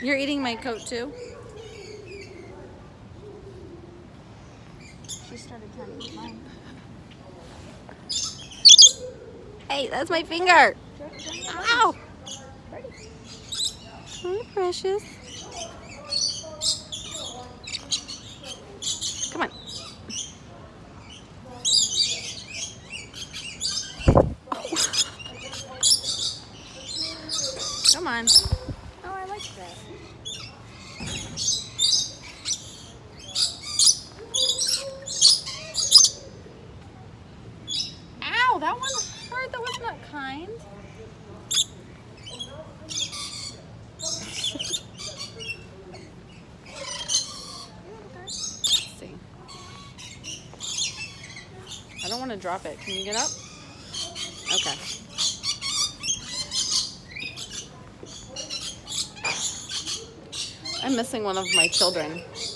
You're eating my coat too? She started trying to eat mine. Hey, that's my finger. Ow! Hi, precious. Come on. Come on. Oh, I like that. Ow, that one hurt. That was not kind. Let's see. I don't want to drop it. Can you get up? Okay. I'm missing one of my children.